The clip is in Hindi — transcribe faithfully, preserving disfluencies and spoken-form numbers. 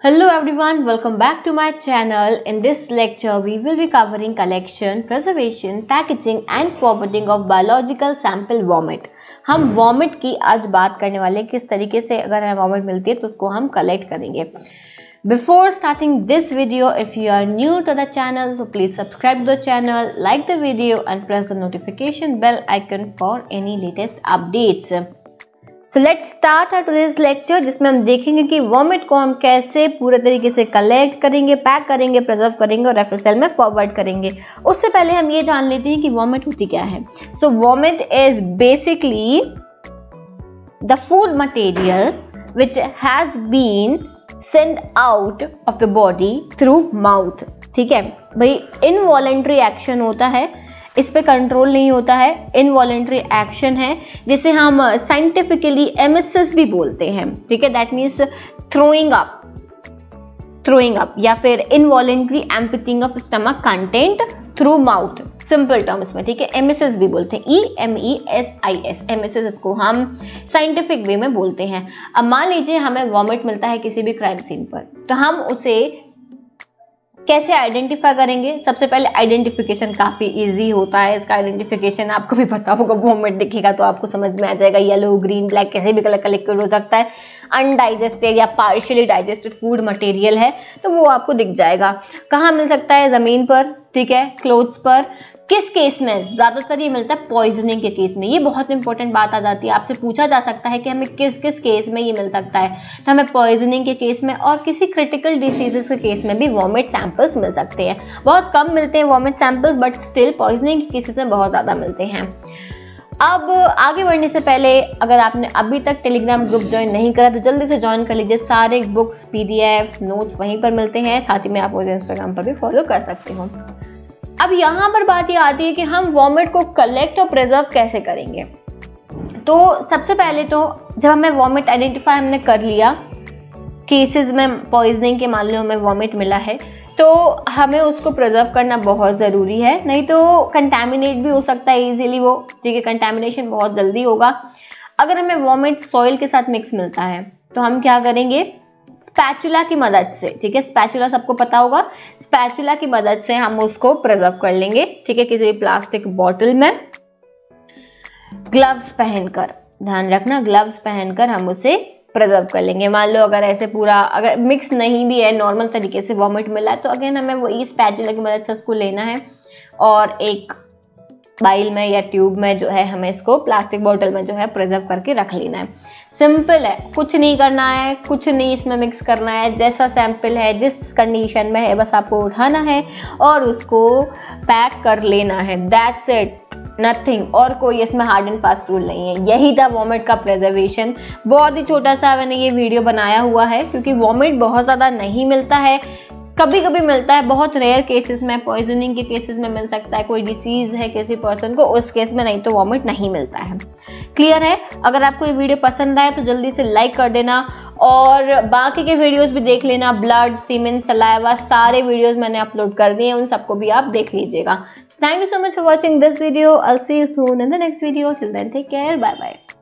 Hello everyone, welcome back to my channel. In this lecture, we will be covering collection, preservation, packaging and forwarding of biological sample vomit. हम vomit की आज बात करने वाले हैं, किस तरीके से अगर हमें vomit मिलती है तो उसको हम collect करेंगे. Before starting this video, if you are new to the channel, so please subscribe to the channel, like the video and press the notification bell icon for any latest updates. So let's start our today's lecture, जिसमें हम देखेंगे कि वॉमिट को हम कैसे पूरे तरीके से कलेक्ट करेंगे, पैक करेंगे, प्रिजर्व करेंगे और रेफ्रिजरेटर में फॉरवर्ड करेंगे. उससे पहले हम ये जान लेते हैं कि वॉमिट होती क्या है. So vomit is basically the food material which has been send out of the body through mouth. ठीक है भाई, इनवॉलेंट्री एक्शन होता है, इस पे कंट्रोल नहीं होता है. इनवॉलेंट्री एक्शन है जिसे हम साइंटिफिकली एमिसिस भी बोलते हैं. ठीक है, that means throwing up throwing up या फिर involuntary emptying of stomach content through mouth. Simple terms में, ठीक है, एमिसिस भी बोलते हैं. E M E S I S, emesis, इसको हम साइंटिफिक वे में बोलते हैं. अब मान लीजिए हमें वॉमिट मिलता है किसी भी क्राइम सीन पर, तो हम उसे कैसे आइडेंटिफाई करेंगे. सबसे पहले आइडेंटिफिकेशन काफी इजी होता है. इसका आइडेंटिफिकेशन आपको भी पता होगा, वॉमिट दिखेगा तो आपको समझ में आ जाएगा. येलो, ग्रीन, ब्लैक, कैसे भी कलर का लिक्विड हो सकता है. अनडाइजेस्टेड या पार्शियली डाइजेस्टेड फूड मटेरियल है तो वो आपको दिख जाएगा. कहाँ मिल सकता है? जमीन पर, ठीक है, क्लोथ्स पर. किस केस में ज्यादातर ये मिलता है? पॉइजनिंग के केस में. ये बहुत इंपॉर्टेंट बात आ जाती है, आपसे पूछा जा सकता है कि हमें किस किस केस में ये मिल सकता है. तो हमें पॉइजनिंग के केस में और किसी क्रिटिकल डिसीजेस के केस में भी वॉमिट सैंपल्स मिल सकते हैं. बहुत कम मिलते हैं vomit samples, but still poisoning के केसेस में बहुत ज्यादा मिलते हैं. अब आगे बढ़ने से पहले अगर आपने अभी तक टेलीग्राम ग्रुप ज्वाइन नहीं करा तो जल्दी से ज्वाइन कर लीजिए. सारे बुक्स, पीडीएफ, नोट्स वहीं पर मिलते हैं. साथ ही में आप मुझे इंस्टाग्राम पर भी फॉलो कर सकते हो. अब यहाँ पर बात ये आती है कि हम वॉमिट को कलेक्ट और प्रिजर्व कैसे करेंगे. तो सबसे पहले तो जब हमें वॉमिट आइडेंटिफाई हमने कर लिया, केसेस में पॉइजनिंग के मामले में वॉमिट मिला है, तो हमें उसको प्रिजर्व करना बहुत ज़रूरी है. नहीं तो कंटैमिनेट भी हो सकता है इजीली वो. ठीक है, कंटैमिनेशन बहुत जल्दी होगा. अगर हमें वॉमिट सॉइल के साथ मिक्स मिलता है तो हम क्या करेंगे? स्पैचुला की मदद से, ठीक है, स्पैचुला सबको पता होगा, स्पैचुला की मदद से हम उसको प्रिजर्व कर लेंगे. ठीक है, किसी भी प्लास्टिक बॉटल में. ग्लव्स पहनकर, ध्यान रखना, ग्लव्स पहनकर हम उसे प्रिजर्व कर लेंगे. मान लो अगर ऐसे पूरा अगर मिक्स नहीं भी है, नॉर्मल तरीके से वॉमिट मिला है, तो अगेन हमें वही स्पैचुला की मदद से उसको लेना है और एक बाइल में या ट्यूब में जो है हमें इसको प्लास्टिक बोतल में जो है प्रिजर्व करके रख लेना है. सिंपल है, कुछ नहीं करना है, कुछ नहीं इसमें मिक्स करना है. जैसा सैंपल है, जिस कंडीशन में है, बस आपको उठाना है और उसको पैक कर लेना है. That's it, nothing. और कोई इसमें हार्ड एंड फास्ट रूल नहीं है. यही था वॉमिट का प्रिजर्वेशन. बहुत ही छोटा सा मैंने ये वीडियो बनाया हुआ है क्योंकि वॉमिट बहुत ज़्यादा नहीं मिलता है, कभी कभी मिलता है, बहुत रेयर केसेस में. पॉइजनिंग के केसेस में मिल सकता है, कोई डिसीज है किसी पर्सन को, उस केस में, नहीं तो वॉमिट नहीं मिलता है. क्लियर है? अगर आपको ये वीडियो पसंद आए तो जल्दी से लाइक कर देना और बाकी के वीडियोस भी देख लेना. ब्लड, सीमेन, सलाइवा, सारे वीडियोस मैंने अपलोड कर दिए हैं, उन सबको भी आप देख लीजिएगा. Thank you so much for watching this video. I will see you soon in the next video. Till then take care, bye bye.